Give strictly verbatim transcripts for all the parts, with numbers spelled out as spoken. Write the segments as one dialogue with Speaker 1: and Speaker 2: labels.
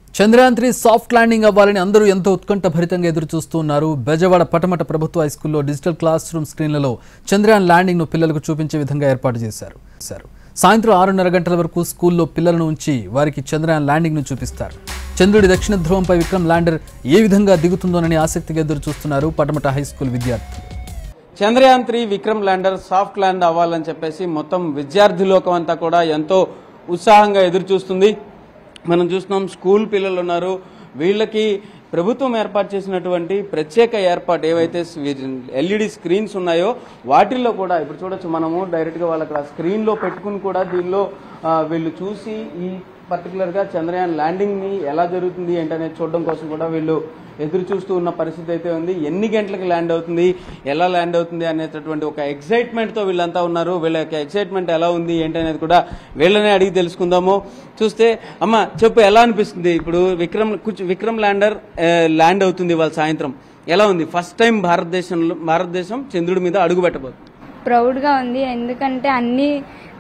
Speaker 1: Chandrayaan three soft landing అవ్వాలని అందరూ ఎంతో ఉత్కంఠభరితంగా ఎదురు చూస్తున్నారు. బెజవాడ పటమట ప్రభుత్వ హైస్కూల్లో డిజిటల్ క్లాస్ రూమ్ స్క్రీన్లలో చంద్రయాన్ ల్యాండింగ్ ను పిల్లలకు చూపించే విధంగా ఏర్పాటు చేశారు. సాయంత్రం ఆరున్నర గంటల వరకు స్కూల్లో పిల్లలను ఉంచి వారికి చంద్రయాన్ ల్యాండింగ్ ను చూపిస్తారు. చంద్రుడి దక్షిణ ధ్రువంపై విక్రమ్ ల్యాండర్ ఏ విధంగా దిగుతుందోనని ఆసక్తిగా ఎదురు చూస్తున్నారు పటమట హైస్కూల్ విద్యార్థులు.
Speaker 2: Chandrayaan three Vikram lander soft land అవ్వాలని చెప్పేసి మొత్తం విద్యార్థి లోకం అంతా కూడా ఎంతో ఉత్సాహంగా ఎదురు చూస్తుంది. మనం చూస్తున్నాం స్కూల్ పిల్లలు ఉన్నారు. వీళ్ళకి ప్రభుత్వం ఏర్పాటు చేసినటువంటి ప్రత్యేక ఏర్పాటు ఏవైతే ఎల్ఈడి స్క్రీన్స్ ఉన్నాయో వాటిల్లో కూడా ఇప్పుడు చూడొచ్చు. మనము డైరెక్ట్గా వాళ్ళు అక్కడ స్క్రీన్లో పెట్టుకుని కూడా దీనిలో వీళ్ళు చూసి ఈ పర్టికులర్గా చంద్రయాన్ ల్యాండింగ్ని ఎలా జరుగుతుంది ఏంటనేది చూడడం కోసం కూడా వీళ్ళు ఎదురు చూస్తూ ఉన్న పరిస్థితి అయితే ఉంది. ఎన్ని గంటలకు ల్యాండ్ అవుతుంది, ఎలా ల్యాండ్ అవుతుంది అనేటటువంటి ఒక ఎక్సైట్మెంట్తో వీళ్ళంతా ఉన్నారు. వీళ్ళ యొక్క ఎక్సైట్మెంట్ ఎలా ఉంది ఏంటనేది కూడా వీళ్ళనే అడిగి తెలుసుకుందాము. చూస్తే అమ్మ చెప్పు, ఎలా అనిపిస్తుంది ఇప్పుడు విక్రమ్ విక్రమ్ ల్యాండర్ ల్యాండ్ అవుతుంది ఇవాళ సాయంత్రం, ఎలా ఉంది? ఫస్ట్ టైం భారతదేశంలో భారతదేశం చంద్రుడి మీద అడుగు పెట్టబోతుంది.
Speaker 3: ప్రౌడ్గా ఉంది, ఎందుకంటే అన్ని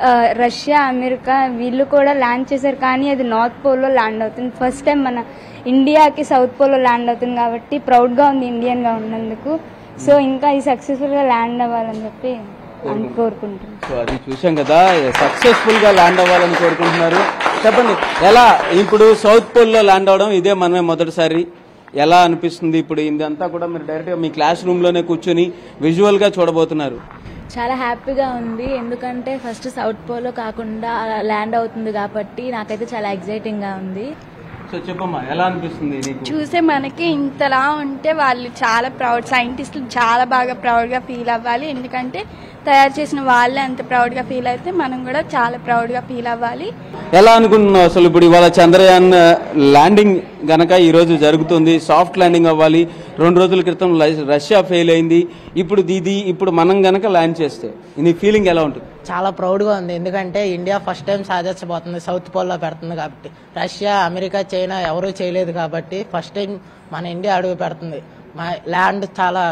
Speaker 3: రష్యా అమెరికా వీళ్ళు కూడా ల్యాండ్ చేశారు, కానీ అది నార్త్ పోల్లో ల్యాండ్ అవుతుంది. ఫస్ట్ టైం మన ఇండియాకి సౌత్ పోల్లో ల్యాండ్ అవుతుంది కాబట్టి ప్రౌడ్గా ఉంది ఇండియన్గా ఉన్నందుకు. సో ఇంకా ఈ సక్సెస్ఫుల్గా ల్యాండ్ అవ్వాలని చెప్పి కోరుకుంటున్నాను.
Speaker 2: సో అది చూసాం కదా, సక్సెస్ఫుల్గా ల్యాండ్ అవ్వాలని కోరుకుంటున్నారు. చెప్పండి, ఎలా ఇప్పుడు సౌత్ పోల్లో ల్యాండ్ అవడం ఇదే మనమే మొదటిసారి, ఎలా అనిపిస్తుంది? ఇప్పుడు ఇదంతా కూడా మీరు డైరెక్ట్గా మీ క్లాస్ రూమ్లోనే కూర్చొని విజువల్గా చూడబోతున్నారు.
Speaker 4: చాలా హ్యాపీగా ఉంది, ఎందుకంటే ఫస్ట్ సౌత్ పోల్లో కాకుండా ల్యాండ్ అవుతుంది కాబట్టి నాకైతే చాలా ఎక్సైటింగ్గా ఉంది.
Speaker 2: సో చెప్పమ్మా, ఎలా అనిపిస్తుంది నీకు?
Speaker 5: చూసే మనకి ఇంతలా ఉంటే వాళ్ళు చాలా ప్రౌడ్, సైంటిస్టులు చాలా బాగా ప్రౌడ్గా ఫీల్ అవ్వాలి. ఎందుకంటే తయారు చేసిన వాళ్ళే అంత ప్రౌడ్గా ఫీల్ అయితే మనం కూడా చాలా ప్రౌడ్గా ఫీల్ అవ్వాలి.
Speaker 2: ఎలా అనుకుంటున్నావు అసలు ఇప్పుడు ఇవాళ చంద్రయాన్ ల్యాండింగ్ గనక ఈ రోజు జరుగుతుంది, సాఫ్ట్ ల్యాండింగ్ అవ్వాలి. రెండు రోజుల క్రితం రష్యా ఫెయిల్ అయింది, ఇప్పుడు ఇది ఇప్పుడు మనం గనక ల్యాండ్ చేస్తే నీ ఫీలింగ్ ఎలా ఉంటుంది?
Speaker 6: చాలా ప్రౌడ్గా ఉంది, ఎందుకంటే ఇండియా ఫస్ట్ టైం సాధించబోతుంది, సౌత్ పోల్లో పెడుతుంది కాబట్టి. రష్యా అమెరికా చైనా ఎవరూ చేయలేదు కాబట్టి ఫస్ట్ టైం మన ఇండియా అడుగు పెడుతుంది. మా ల్యాండ్ చాలా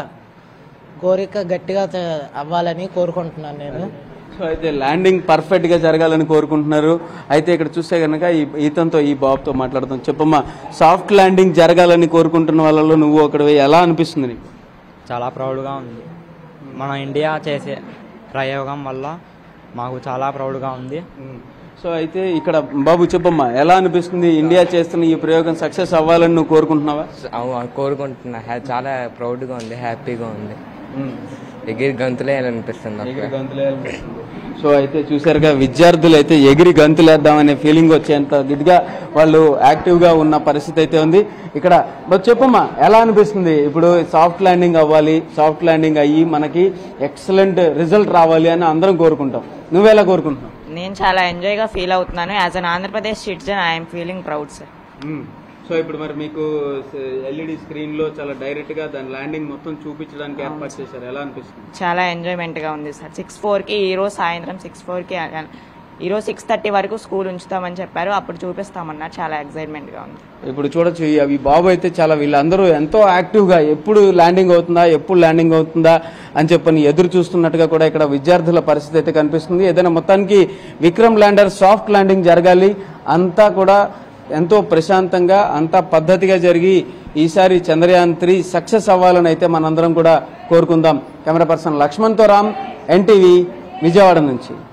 Speaker 6: కోరిక గట్టిగా అవ్వాలని కోరుకుంటున్నాను నేను.
Speaker 2: సో అయితే ల్యాండింగ్ పర్ఫెక్ట్ గా జరగాలని కోరుకుంటున్నారు. అయితే ఇక్కడ చూస్తే కనుక ఈ ఈతంతో ఈ బాబుతో మాట్లాడుతాం. చెప్పమ్మా, సాఫ్ట్ ల్యాండింగ్ జరగాలని కోరుకుంటున్న వాళ్ళలో నువ్వు ఒకటి, ఎలా అనిపిస్తుంది నీకు?
Speaker 7: చాలా ప్రౌడ్గా ఉంది, మన ఇండియా చేసే ప్రయోగం వల్ల మాకు చాలా ప్రౌడ్గా ఉంది.
Speaker 2: సో అయితే ఇక్కడ బాబు చెప్పమ్మా, ఎలా అనిపిస్తుంది ఇండియా చేస్తున్న ఈ ప్రయోగం సక్సెస్ అవ్వాలని నువ్వు కోరుకుంటున్నావా?
Speaker 8: కోరుకుంటున్నా, చాలా ప్రౌడ్గా ఉంది, హ్యాపీగా ఉంది, ఎగిరి గంతులేయాలనిపిస్తుంది.
Speaker 2: సో అయితే చూసారుగా, విద్యార్థులు అయితే ఎగిరి గంతులేద్దామనే ఫీలింగ్ వచ్చేంత గిడ్గా వాళ్ళు యాక్టివ్గా ఉన్న పరిస్థితి అయితే ఉంది ఇక్కడ. చెప్పమ్మా, ఎలా అనిపిస్తుంది ఇప్పుడు సాఫ్ట్ ల్యాండింగ్ అవ్వాలి, సాఫ్ట్ ల్యాండింగ్ అయ్యి మనకి ఎక్సలెంట్ రిజల్ట్ రావాలి అని అందరం కోరుకుంటాం, నువ్వెలా కోరుకుంటున్నావు?
Speaker 9: నేను చాలా ఎంజాయ్గా ఫీల్ అవుతున్నాను. As an Andhra Pradesh citizen I'm feeling proud sir.
Speaker 2: So ఇప్పుడు మరి మీకు ఎల్ఈడి స్క్రీన్ లో చాలా డైరెక్ట్ గా దాని ల్యాండింగ్ మొత్తం చూపించడానికి ఏర్పాటు చేశారు, ఎలా అనిపిస్తుంది?
Speaker 9: చాలా ఎంజాయ్మెంట్ గా ఉంది సార్. సిక్స్ ఫోర్ కి ఈ రోజు సాయంత్రం సిక్స్ ఫోర్ కి ఈరోజు సిక్స్ థర్టీ వరకు స్కూల్ ఉంచుతామని చెప్పారు, అప్పుడు చూపిస్తామన్నారు. చాలా ఎక్సైట్మెంట్ గా ఉంది.
Speaker 2: ఇప్పుడు చూడొచ్చు, అవి బాబు అయితే చాలా వీళ్ళందరూ ఎంతో యాక్టివ్ గా ఎప్పుడు ల్యాండింగ్ అవుతుందా ఎప్పుడు ల్యాండింగ్ అవుతుందా అని చెప్పని ఎదురు చూస్తున్నట్టుగా కూడా ఇక్కడ విద్యార్థుల పరిస్థితి అయితే కనిపిస్తుంది. ఏదైనా మొత్తానికి విక్రమ్ ల్యాండర్ సాఫ్ట్ ల్యాండింగ్ జరగాలి, అంతా కూడా ఎంతో ప్రశాంతంగా అంతా పద్ధతిగా జరిగి ఈసారి చంద్రయాన్ త్రీ సక్సెస్ అవ్వాలని అయితే మనందరం కూడా కోరుకుందాం. కెమెరా పర్సన్ లక్ష్మణ్తో రామ్, ఎన్టీవీ, విజయవాడ నుంచి.